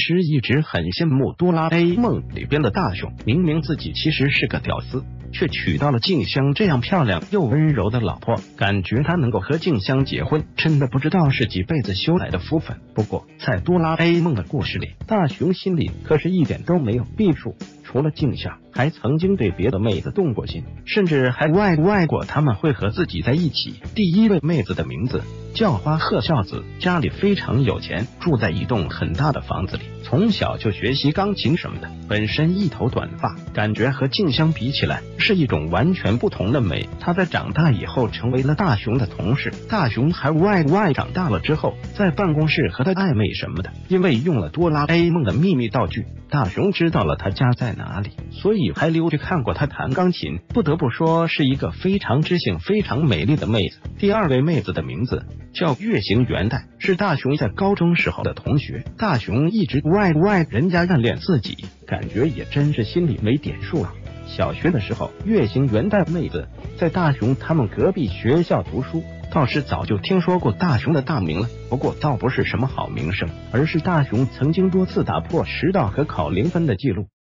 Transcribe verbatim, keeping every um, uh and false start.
实一直很羡慕哆啦 A 梦里边的大雄，明明自己其实是个屌丝，却娶到了静香这样漂亮又温柔的老婆，感觉他能够和静香结婚，真的不知道是几辈子修来的福分。不过在哆啦 A 梦的故事里，大雄心里可是一点都没有避数，除了静香，还曾经对别的妹子动过心，甚至还外外过他们会和自己在一起。第一位妹子的名字叫花鹤孝子，家里非常有钱，住在一栋很大的房子里，从小就学习钢琴什么的，本身一头短发，感觉和静香比起来是一种完全不同的美。她在长大以后成为了大雄的同事，大雄还外外长大了之后在办公室和她暧昧什么的，因为用了哆啦 A 梦的秘密道具，大雄知道了他家在哪里，所以还溜着看过他弹钢琴。不得不说是一个非常知性非常美丽的妹子。第二位妹子的名字叫月行元代，是大雄在高中时候的同学。大雄一直外外人家暗恋自己，感觉也真是心里没点数啊。小学的时候，月行元代妹子在大雄他们隔壁学校读书，倒是早就听说过大雄的大名了，不过倒不是什么好名声，而是大雄曾经多次打破迟到和考零分的记录。